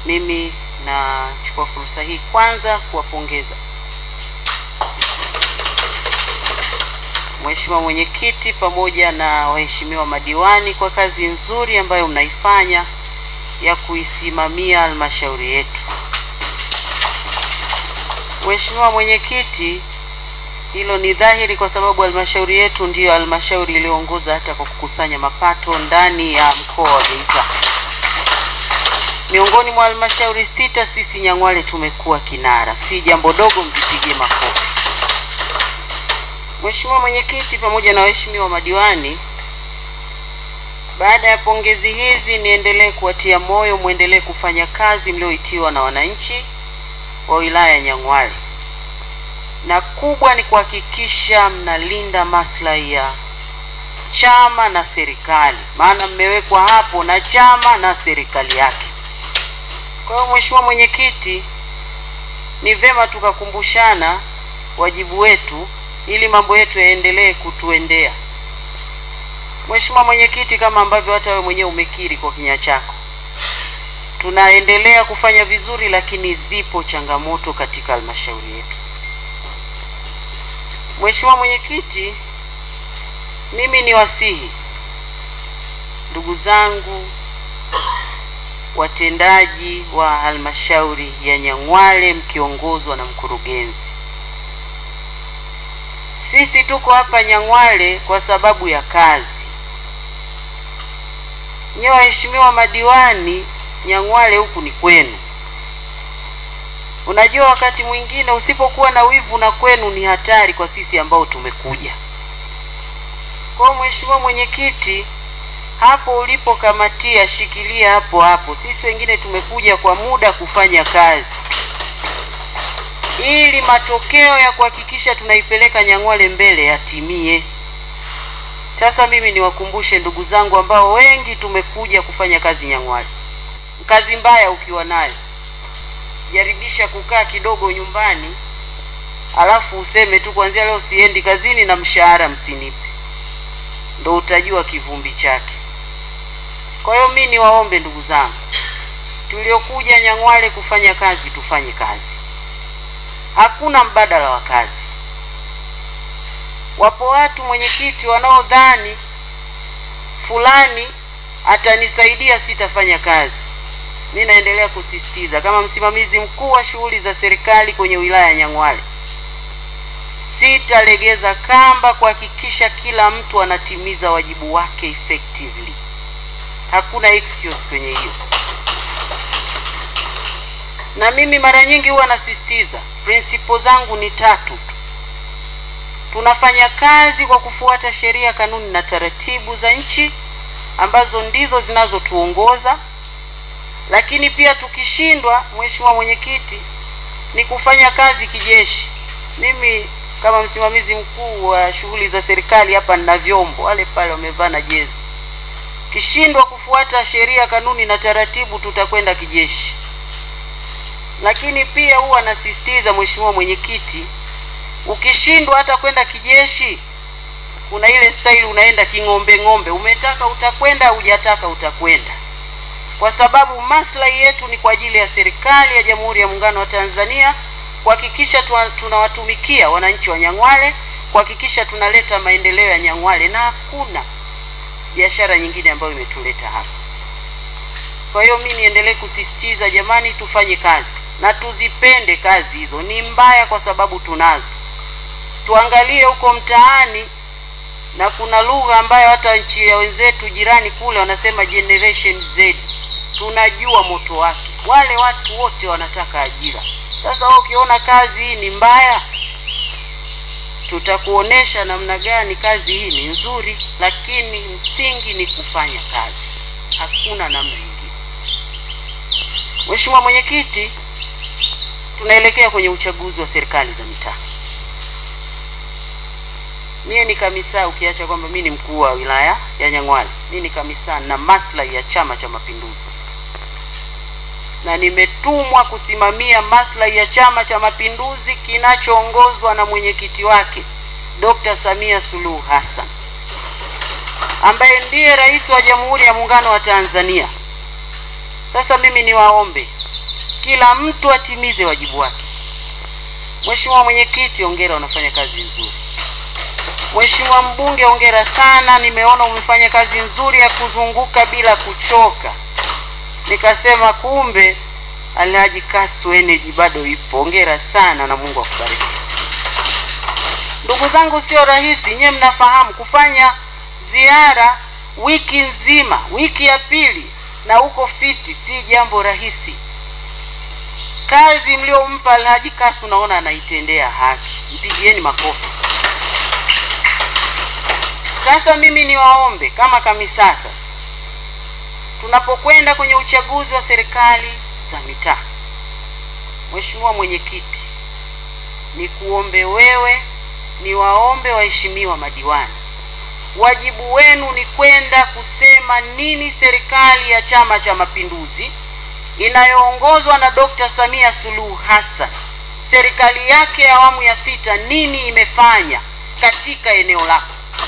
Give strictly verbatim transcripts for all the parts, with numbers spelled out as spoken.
Mimi nachukua fursa hii kwanza kuwapongeza Mheshimiwa Mwenyekiti pamoja na waheshimiwa madiwani kwa kazi nzuri ambayo mnaifanya ya kuisimamia halmashauri yetu. Mheshimiwa Mwenyekiti, hilo ni dhahiri kwa sababu halmashauri yetu ndiyo halmashauri iliyoongoza hata kwa kukusanya mapato ndani ya mkoa wa Geita. Miongoni mwa halmashauri sita sisi Nyang'hwale tumekuwa kinara. Si jambo dogo, mjipigie makofi. Mheshimiwa Mwenyekiti pamoja na waheshimiwa madiwani, baada ya pongezi hizi niendelee kuwatia moyo muendelee kufanya kazi mlioitiwa na wananchi wa wilaya ya Nyang'hwale. Na kubwa ni kuhakikisha mnalinda maslahi ya chama na serikali, maana mmewekwa hapo na chama na serikali yake. Kwa hiyo Mheshimiwa Mwenyekiti, ni vema tukakumbushana wajibu wetu ili mambo yetu yaendelee kutuendea. Mheshimiwa Mwenyekiti, kama ambavyo hata wewe mwenyewe umekiri kwa kinywa chako, tunaendelea kufanya vizuri, lakini zipo changamoto katika halmashauri yetu. Mheshimiwa Mwenyekiti, mimi ni wasihi ndugu zangu watendaji wa halmashauri ya Nyang'hwale mkiongozwa na mkurugenzi. Sisi tuko hapa Nyang'hwale kwa sababu ya kazi. Nyewe waheshimiwa madiwani, Nyang'hwale huku ni kwenu. Unajua wakati mwingine usipokuwa na wivu na kwenu ni hatari kwa sisi ambao tumekuja. Kwa Mheshimiwa Mwenyekiti, hapo ulipokamatia shikilia hapo hapo. Sisi wengine tumekuja kwa muda kufanya kazi, ili matokeo ya kuhakikisha tunaipeleka Nyang'hwale mbele yatimie. Sasa mimi niwakumbushe ndugu zangu ambao wengi tumekuja kufanya kazi Nyang'hwale. Kazi mbaya ukiwa nayo, jaribisha kukaa kidogo nyumbani, alafu useme tu kuanzia leo siendi kazini na mshahara msinipe. Ndio utajua kivumbi chake. Kwa hiyo mimi niwaombe ndugu zangu, tuliokuja Nyang'hwale kufanya kazi tufanye kazi. Hakuna mbadala wa kazi. Wapo watu Mwenyekiti wanaodhani fulani atanisaidia sitafanya kazi. Mimi naendelea kusisitiza kama msimamizi mkuu wa shughuli za serikali kwenye wilaya ya Nyang'hwale, sitalegeza kamba kuhakikisha kila mtu anatimiza wajibu wake effectively. Hakuna excuse kwenye hiyo. Na mimi mara nyingi huwa nasisitiza principles zangu ni tatu tu. Tunafanya kazi kwa kufuata sheria, kanuni na taratibu za nchi ambazo ndizo zinazotuongoza. Lakini pia tukishindwa, Mheshimiwa Mwenyekiti, ni kufanya kazi kijeshi. Mimi kama msimamizi mkuu wa shughuli za serikali hapa nina vyombo, wale pale wamevaa na jezi. Kishindwa kufuata sheria, kanuni na taratibu, tutakwenda kijeshi. Lakini pia huwa nasisitiza Mheshimiwa Mwenyekiti, ukishindwa hata kwenda kijeshi, kuna ile style unaenda kingombe ngombe, umetaka utakwenda, hujataka utakwenda. Kwa sababu maslahi yetu ni kwa ajili ya serikali ya Jamhuri ya Muungano wa Tanzania, kuhakikisha tunawatumikia wananchi wa Nyang'hwale, kuhakikisha tunaleta maendeleo ya Nyang'hwale, na hakuna biashara nyingine ambayo imetuleta hapa. Kwa hiyo mimi niendelee kusisitiza, jamani, tufanye kazi na tuzipende kazi hizo. Ni mbaya kwa sababu tunazo. Tuangalie huko mtaani, na kuna lugha ambayo hata nchi ya wenzetu jirani kule wanasema generation Z. Tunajua moto wake. Wale watu wote wanataka ajira. Sasa wewe ukiona kazi hii ni mbaya, tutakuonesha namna gani kazi hii ni nzuri, lakini msingi ni kufanya kazi. Hakuna namna nyingine. Mheshimiwa Mwenyekiti, tunaelekea kwenye uchaguzi wa serikali za mitaa. Mimi ni kamisa, ukiacha kwamba mimi ni mkuu wa wilaya ya Nyang'hwale, mimi ni kamisa na maslahi ya Chama cha Mapinduzi. Na nimetumwa kusimamia maslahi ya Chama cha Mapinduzi kinachoongozwa na mwenyekiti wake Dokta Samia Suluhu Hassan, ambaye ndiye rais wa Jamhuri ya Muungano wa Tanzania. Sasa mimi niwaombe kila mtu atimize wajibu wake. Mheshimiwa Mwenyekiti, hongera, unafanya kazi nzuri. Mheshimiwa Mbunge, hongera sana, nimeona umefanya kazi nzuri ya kuzunguka bila kuchoka. Nikasema kumbe Alhaji Kasu Energy bado ipo. Hongera sana na Mungu akubariki. Ndugu zangu, sio rahisi, nyewe mnafahamu kufanya ziara wiki nzima, wiki ya pili na uko fiti, si jambo rahisi. Kazi mliompa Alhaji Kasu naona anaitendea haki. Mpigieni makofi. Sasa mimi niwaombe kama KAMISASA, tunapokwenda kwenye uchaguzi wa serikali za mitaa, Mheshimiwa Mwenyekiti, ni kuombe wewe, ni waombe waheshimiwa madiwani, wajibu wenu ni kwenda kusema nini serikali ya Chama cha Mapinduzi inayoongozwa na Dr. Samia Suluhu Hassan, serikali yake ya awamu ya sita, nini imefanya katika eneo lako.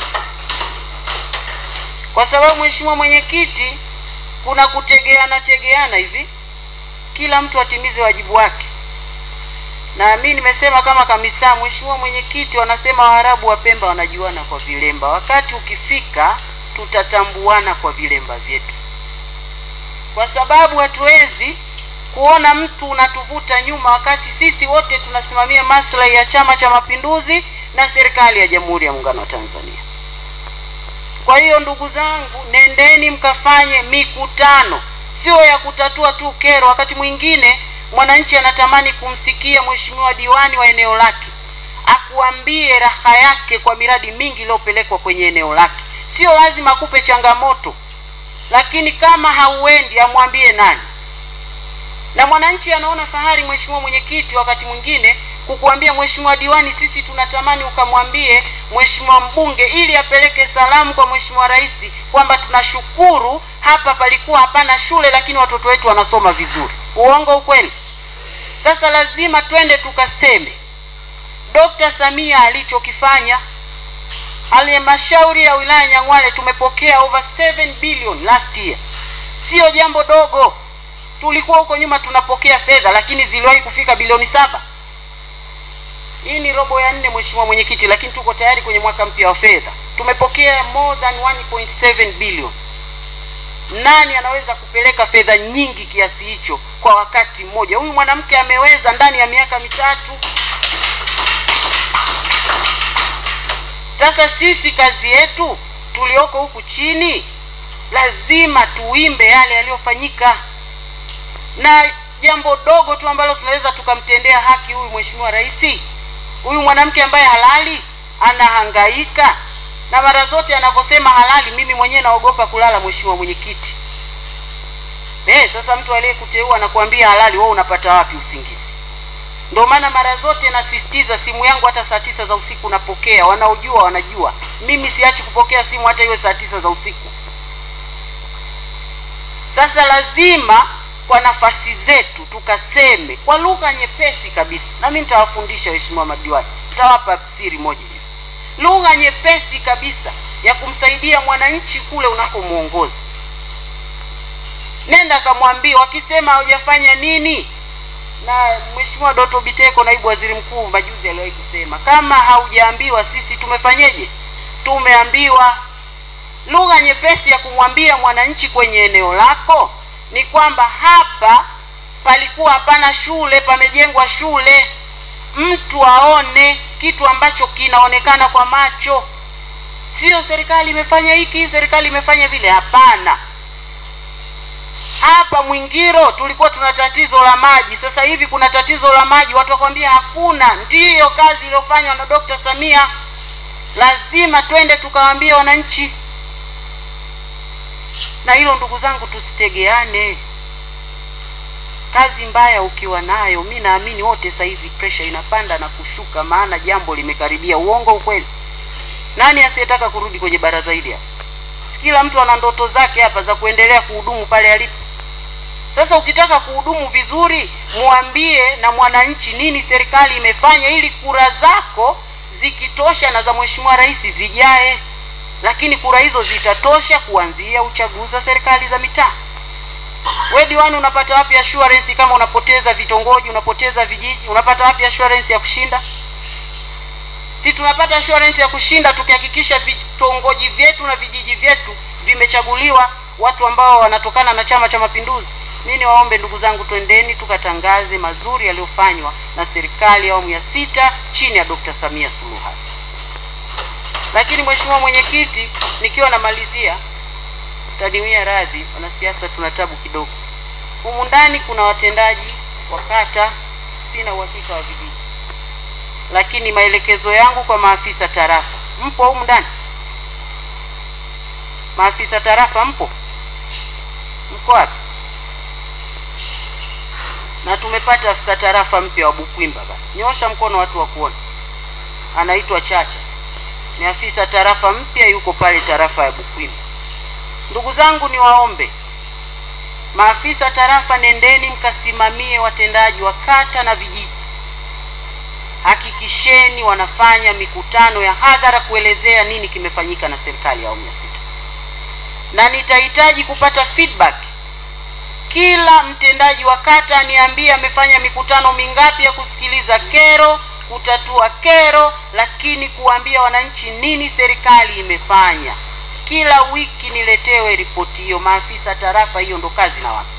Kwa sababu Mheshimiwa Mwenyekiti, kuna kutegeana tegeana hivi, kila mtu atimize wajibu wake. Na mimi nimesema kama KAMISA, Mheshimiwa Mwenyekiti, wanasema Waarabu wa Pemba wanajuana kwa vilemba. Wakati ukifika tutatambuana kwa vilemba vyetu, kwa sababu hatuwezi kuona mtu unatuvuta nyuma wakati sisi wote tunasimamia maslahi ya Chama cha Mapinduzi na serikali ya Jamhuri ya Muungano wa Tanzania. Kwa hiyo ndugu zangu, nendeni mkafanye mikutano, sio ya kutatua tu kero. Wakati mwingine mwananchi anatamani kumsikia mheshimiwa diwani wa eneo lake akuambie raha yake kwa miradi mingi iliyopelekwa kwenye eneo lake. Sio lazima akupe changamoto, lakini kama hauendi amwambie nani. Na mwananchi anaona fahari, Mheshimiwa Mwenyekiti, wakati mwingine kukuambia mheshimiwa diwani, sisi tunatamani ukamwambie mheshimiwa mbunge ili apeleke salamu kwa Mheshimiwa Rais kwamba tunashukuru hapa palikuwa hapana shule lakini watoto wetu wanasoma vizuri. Uongo ukweli? Sasa lazima twende tukaseme Dr. Samia alichokifanya. Halmashauri ya wilaya Nyang'hwale tumepokea over seven billion last year. Sio jambo dogo. Tulikuwa huko nyuma tunapokea fedha lakini ziliwahi kufika bilioni saba. Hii ni robo ya nne Mheshimiwa Mwenyekiti, lakini tuko tayari kwenye mwaka mpya wa fedha. Tumepokea more than one point seven billion. Nani anaweza kupeleka fedha nyingi kiasi hicho kwa wakati mmoja? Huyu mwanamke ameweza ndani ya miaka mitatu. Sasa sisi kazi yetu tulioko huku chini lazima tuimbe yale yaliyofanyika. Na jambo dogo tu ambalo tunaweza tukamtendea haki huyu Mheshimiwa Rais, huyu mwanamke ambaye halali anahangaika, na mara zote anaposema halali mimi mwenyewe naogopa kulala Mheshimiwa Mwenyekiti. Eh, sasa mtu aliyekuteua anakuambia halali, wewe unapata wapi usingizi? Ndio maana mara zote nasisitiza simu yangu hata saa tisa za usiku napokea. Wanaojua wanajua. Mimi siachi kupokea simu hata iwe saa tisa za usiku. Sasa lazima kwa nafasi zetu tukaseme kwa lugha nyepesi kabisa. Na mimi nitawafundisha waheshimiwa madiwani. Nitawapa siri moja hivi. Lugha nyepesi kabisa ya kumsaidia mwananchi kule unakomuongoza. Nenda kamwambie wakisema hujafanya nini. Na Mheshimiwa Doto Biteko, naibu waziri mkuu, majuzi aliwahi kusema kama haujaambiwa sisi tumefanyeje? Tumeambiwa. Lugha nyepesi ya kumwambia mwananchi kwenye eneo lako ni kwamba hapa palikuwa hapana shule, pamejengwa shule. Mtu aone kitu ambacho kinaonekana kwa macho. Sio serikali imefanya hiki, serikali imefanya vile, hapana. Hapa Mwingiro tulikuwa tuna tatizo la maji, sasa hivi kuna tatizo la maji, watu wakwambia hakuna. Ndiyo kazi iliyofanywa na Dr. Samia. Lazima twende tukawaambie wananchi. Na hilo ndugu zangu tusitegeane. Kazi mbaya ukiwa nayo, mimi naamini wote saizi pressure inapanda na kushuka, maana jambo limekaribia. Uongo ukweli? Nani asiyetaka kurudi kwenye baraza hili hapa? Kila mtu ana ndoto zake hapa za kuendelea kuhudumu pale alipo. Sasa ukitaka kuhudumu vizuri, muambie na mwananchi nini serikali imefanya, ili kura zako zikitosha na za Mheshimiwa Rais zijae. Lakini kura hizo zitatosha kuanzia uchaguzi wa serikali za mitaa. Wewe diwani unapata wapi assurance kama unapoteza vitongoji, unapoteza vijiji? Unapata wapi assurance ya kushinda? Si tunapata assurance ya kushinda tukihakikisha vitongoji vyetu na vijiji vyetu vimechaguliwa watu ambao wanatokana na Chama cha Mapinduzi. Mimi niwaombe ndugu zangu, twendeni tukatangaze mazuri yaliyofanywa na serikali ya awamu ya sita chini ya Dr. Samia Suluhu Hassan. Lakini mheshimiwa mwenyekiti, nikiwa namalizia, taniwia radhi, wanasiasa tuna tabu kidogo. Humu ndani kuna watendaji wa kata, sina uhakika wa vijiji. Lakini maelekezo yangu kwa maafisa tarafa, mpo humu ndani? Maafisa tarafa mpo? Mko wapi? Na tumepata afisa tarafa mpya wa Bukwimba basi. Nyosha mkono watu wa kuona. Anaitwa Chacha. Ni afisa tarafa mpya, yuko pale tarafa ya Bukwimba. Ndugu zangu, niwaombe maafisa tarafa, nendeni mkasimamie watendaji wa kata na vijiji. Hakikisheni wanafanya mikutano ya hadhara kuelezea nini kimefanyika na serikali ya awamu ya sita. Na nitahitaji kupata feedback. Kila mtendaji wa kata niambie amefanya mikutano mingapi ya kusikiliza kero, kutatua kero, lakini kuambia wananchi nini serikali imefanya. Kila wiki niletewe ripoti hiyo. Maafisa tarafa, hiyo ndo kazi na watu.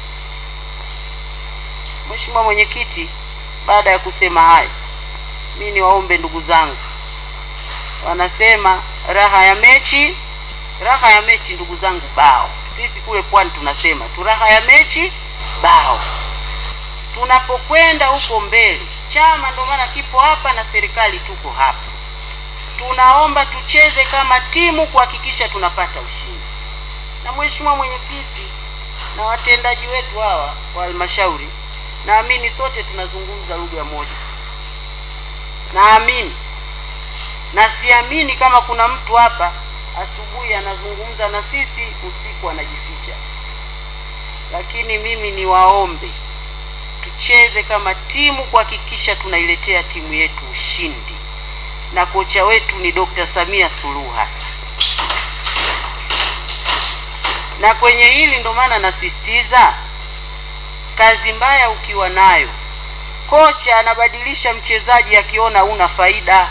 Mheshimiwa mwenyekiti, baada ya kusema hayo, mimi niwaombe ndugu zangu, wanasema raha ya mechi, raha ya mechi ndugu zangu bao. Sisi kule pwani tunasema tu raha ya mechi bao. Tunapokwenda huko mbele, chama ndio maana kipo hapa na serikali tuko hapa. Tunaomba tucheze kama timu kuhakikisha tunapata ushindi. Na mheshimiwa mwenyekiti na watendaji wetu hawa wa halmashauri, naamini sote tunazungumza lugha moja. Naamini na siamini kama kuna mtu hapa asubuhi anazungumza na sisi, usiku anajificha. Lakini mimi niwaombe tucheze kama timu kuhakikisha tunailetea timu yetu ushindi. Na kocha wetu ni Dr. Samia Suluhu Hassan. Na kwenye hili ndo maana nasisitiza, kazi mbaya ukiwa nayo, kocha anabadilisha mchezaji akiona una faida.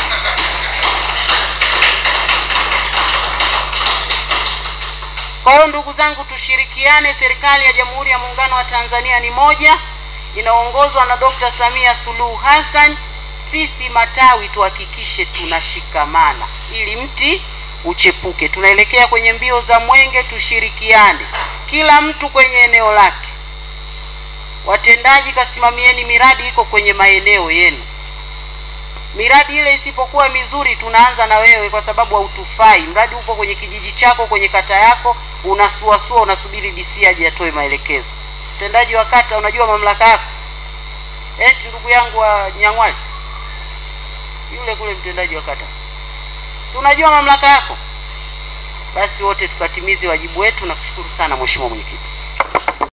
Kwa hiyo ndugu zangu, tushirikiane. Serikali ya Jamhuri ya Muungano wa Tanzania ni moja, inaongozwa na Dr. Samia Suluhu Hassan. Sisi matawi tuhakikishe tunashikamana ili mti uchepuke. Tunaelekea kwenye mbio za mwenge, tushirikiane. Kila mtu kwenye eneo lake. Watendaji, kasimamieni miradi iko kwenye maeneo yenu. Miradi ile isipokuwa mizuri, tunaanza na wewe kwa sababu hautufai. Mradi upo kwenye kijiji chako, kwenye kata yako, unasuasua unasubiri D C aje atoe maelekezo. Mtendaji wa kata, unajua mamlaka yako? Eti ndugu yangu wa Nyang'wali yule kule mtendaji wa kata, si unajua mamlaka yako? Basi wote tukatimize wajibu wetu. Na kushukuru sana mheshimiwa mwenyekiti.